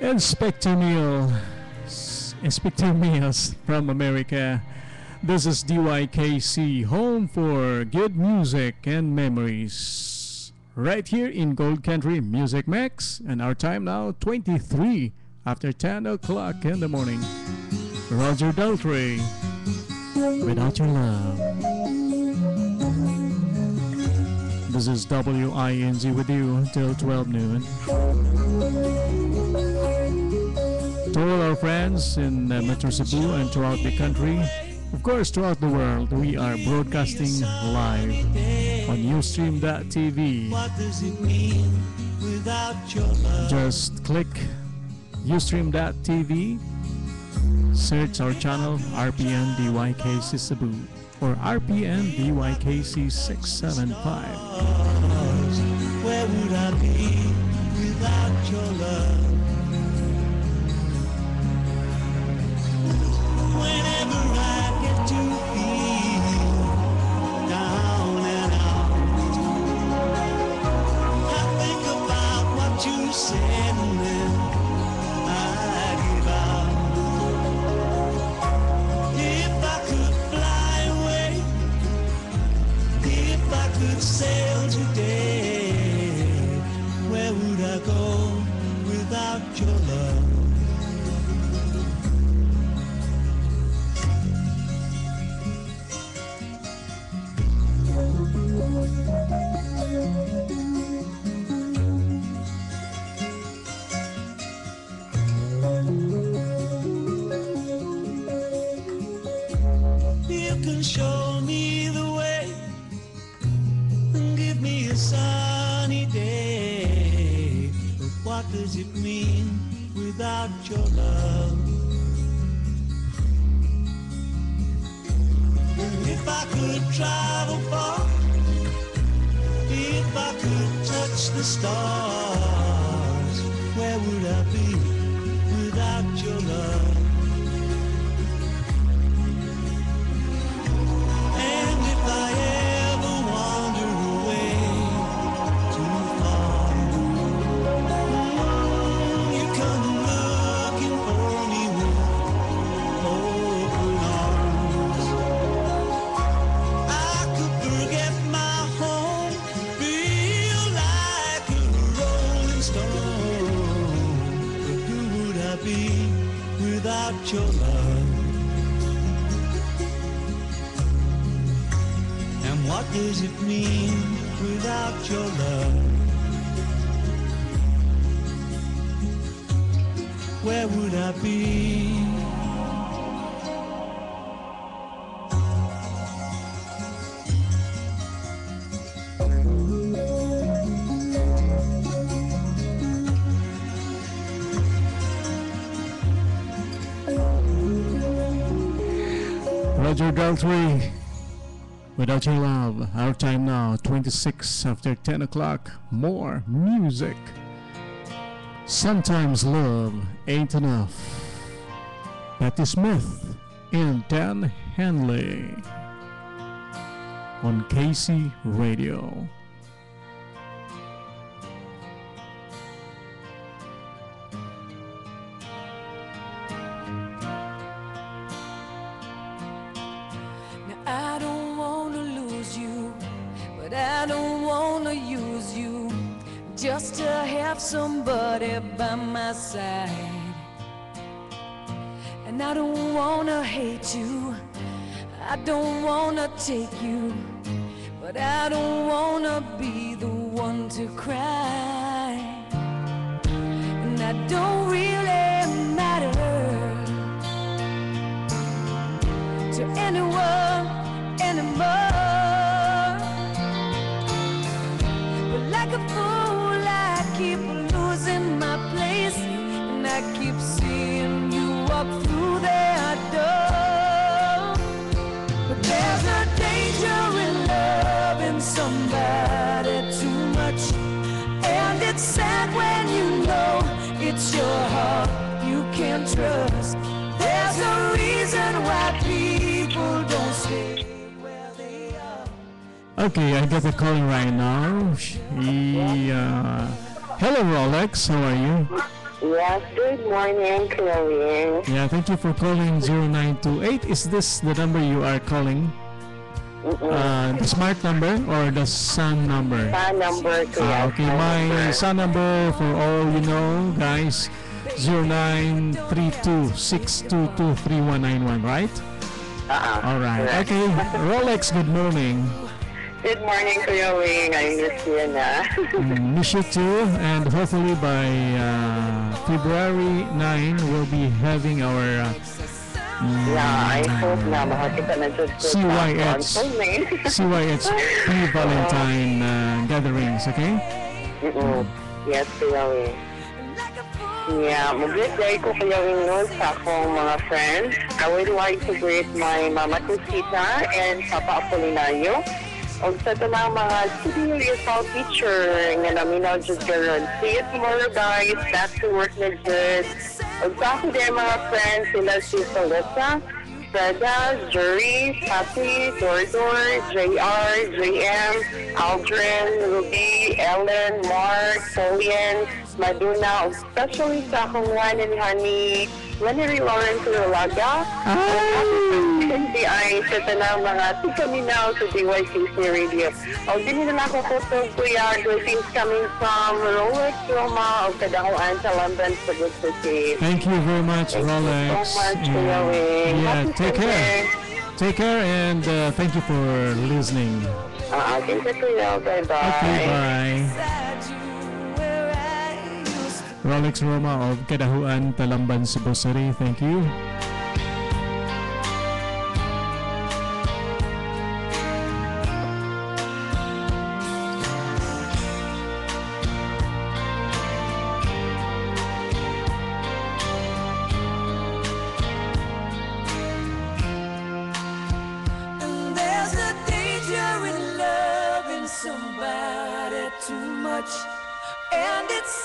Inspector Neil, Inspector Meals from America. This is DYKC, home for good music and memories. Right here in Gold Country Music Mix, and our time now 23 after 10 o'clock in the morning. Roger Daltrey, Without Your Love. This is WINZ with you until 12 noon. To all our friends in Metro Cebu and throughout the country, of course throughout the world, we are broadcasting live on Ustream.tv. Just click Ustream.tv, search our channel RPN DYKC Cebu or RPN DYKC 675. Where would I be without your love? Whenever I get to feel down and out, I think about what you said and then I give out. If I could fly away, if I could sail today, where would I go without your love? You can show me the way and give me a sunny day, but what does it mean without your love? If I could travel far, if I could touch the stars, where would I be without your love? And if I ever wander away too far, you come looking for me with open arms. I could forget my home, feel like a rolling stone. But who would I be without your love? And what does it mean without your love? Where would I be? Roger Daltrey, Without Your Love. Our time now 26 after 10 o'clock. More music. Sometimes love ain't enough. Patti Smith and Dan Henley on KC Radio. I don't wanna lose you, but I don't wanna use you just to have somebody by my side. And I don't wanna hate you, I don't wanna take you, but I don't wanna be the one to cry. And I don't really matter to anyone anymore. But like a fool I keep losing my place, and I keep seeing you walk through that door. But there's a danger in loving somebody too much, and it's sad when you know it's your heart you can't trust. There's a reason why people don't stay where they are. Okay, I got a call right now. Hello Rolex, how are you? Yes, good morning, Chloe. Yeah, thank you for calling 0928. Is this the number you are calling? The smart number or the sun number? Sa number ko yan. Okay, my sun number for all you know, guys, 0932-622-3191, right? All right. Correct. Okay, Rolex, good morning. Good morning, Chloe. I miss you na. Miss you too, and hopefully by February 9, we'll be having our Yeah, I hope na makakita na dyan ko CYH CYH pre-Valentine gatherings, okay? Yes, Chloe. Yeah, mag-greet day ko Chloe nun sa akong mga friends. I would like to greet my Mama Cosita and Papa Apolinario. O sa tanang mga serious teacher nga naminaw dyan karon. See you tomorrow, guys. Back to work na dyan. O sa ako din mga friends, sila si Salissa, Freda, Jerry, Patty, Dordor, JR, JM, Aldrin, Ruby, Ellen, Mark, Polian, Maduna, especially sa akong one and honey, Lenny Lawrence Rulaga. Hindi ay sa tanang mga tikaminaw sa DYKC Radio. O din nila ako kutog kuya, greetings coming from Rolex Roma o Kadahuan sa London sa Good City. Thank you very much, Rolex. Thank you so much, Kuya Wing. Yeah, Happy take care. Sunday. Take care, and thank you for listening. Thank you, Kuya. Bye-bye. Okay, bye. Rolex Roma of Kadahuan, Talamban, Cebu City. Thank you. And there's a danger in loving somebody too much, and it's